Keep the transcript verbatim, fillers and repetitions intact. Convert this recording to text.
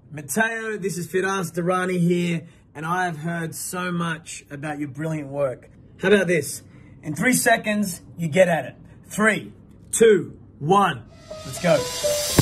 Matteo, this is Firass Dirani here, and I have heard so much about your brilliant work. How about this? In three seconds, you get at it. Three, two, one, let's go.